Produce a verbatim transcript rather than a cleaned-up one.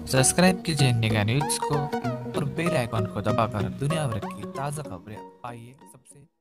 subscribe कीजिए India news को और बेल आइकॉन को दबाकर दुनिया भर की ताज़ा खबरें पाइए सबसे